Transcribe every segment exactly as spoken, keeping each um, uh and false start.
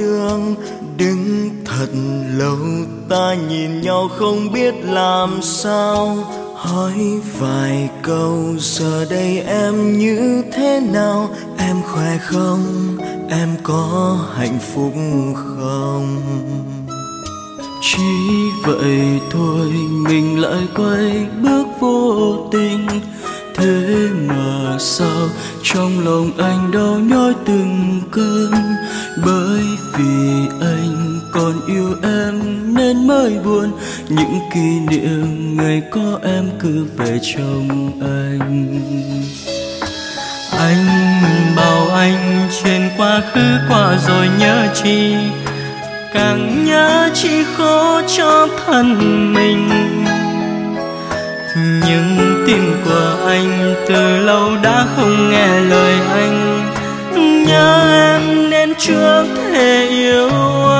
đường. Đứng thật lâu ta nhìn nhau không biết làm sao, hỏi vài câu giờ đây em như thế nào? Em khỏe không? Em có hạnh phúc không? Chỉ vậy thôi mình lại quay bước vô tình. Thế mà sao trong lòng anh đau nhói từng cơn, bởi vì anh còn yêu em nên mới buồn. Những kỷ niệm ngày có em cứ về trong anh. Anh bảo anh chuyện quá khứ qua rồi nhớ chi, càng nhớ chỉ khó cho thân mình. Nhưng tim của anh từ lâu đã không nghe lời anh, nhớ em nên chưa thể yêu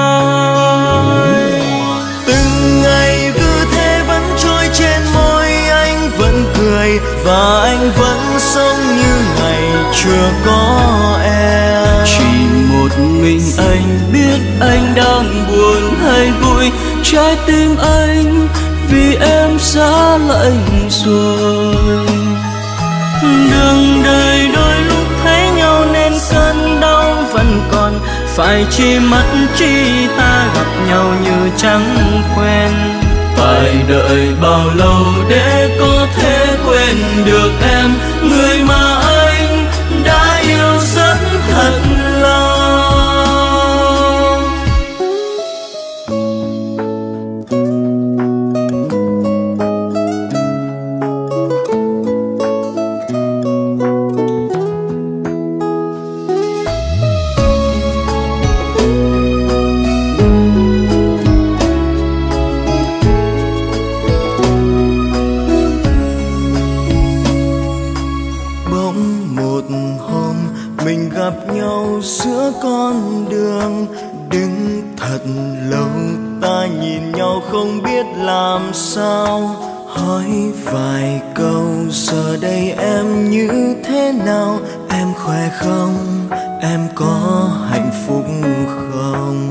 ai. Từng ngày cứ thế vẫn trôi trên môi, anh vẫn cười và anh vẫn sống như ngày chưa có em. Chỉ một mình anh biết anh đang buồn hay vui, trái tim anh vì em xa lạnh rồi. Đường đời đôi lúc thấy nhau nên cơn đau vẫn còn, phải chi mất chi ta gặp nhau như chẳng quen. Phải đợi bao lâu để có thể quên được em, người mà anh đã yêu rất thật lâu. Mình gặp nhau giữa con đường. Đứng thật lâu ta nhìn nhau không biết làm sao, hỏi vài câu giờ đây em như thế nào? Em khỏe không? Em có hạnh phúc không?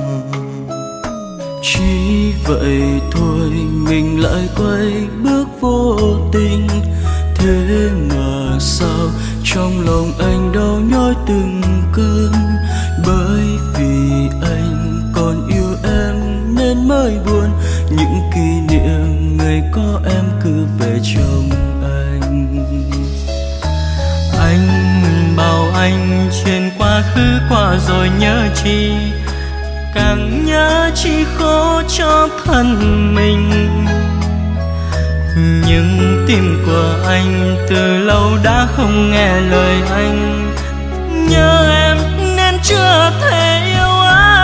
Chỉ vậy thôi mình lại quay bước vô tình. Thế mà sao trong lòng anh đau nhói từng cơn, bởi vì anh còn yêu em nên mới buồn. Những kỷ niệm ngày có em cứ về trong anh. Anh bảo anh chuyện quá khứ qua rồi nhớ chi, càng nhớ chỉ khó cho thân mình. Nhưng tim của anh từ lâu đã không nghe lời anh, nhớ em nên chưa thể yêu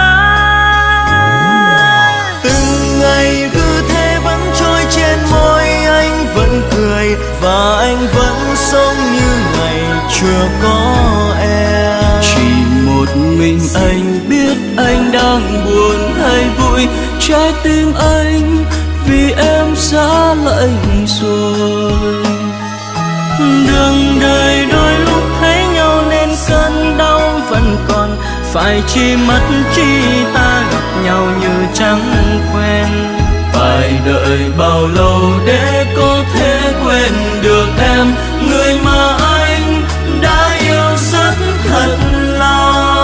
ai. Từng ngày cứ thế vẫn trôi trên môi, anh vẫn cười và anh vẫn sống như ngày chưa có em. Chỉ một mình anh biết anh đang buồn hay vui, trái tim anh vì em xa lạnh rồi. Đường đời đôi lúc thấy nhau nên cơn đau vẫn còn, phải chi mất chi ta gặp nhau như chẳng quen. Phải đợi bao lâu để có thể quên được em, người mà anh đã yêu rất thật lòng.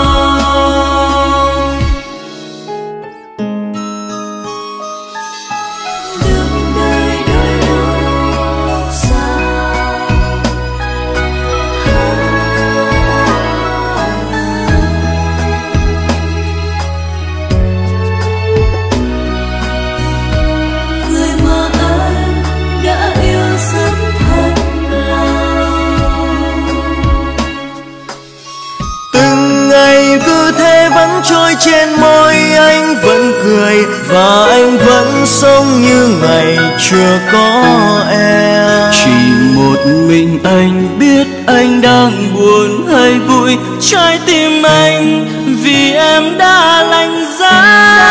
Trôi trên môi anh vẫn cười và anh vẫn sống như ngày chưa có em. Chỉ một mình anh biết anh đang buồn hay vui, trái tim anh vì em đã lạnh giá.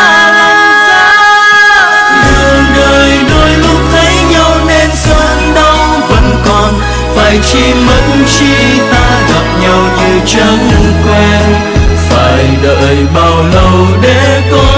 Đường đời đôi lúc thấy nhau nên cơn đau vẫn còn, phải chi mất chi ta gặp nhau như chẳng quen. Phải đợi bao lâu để có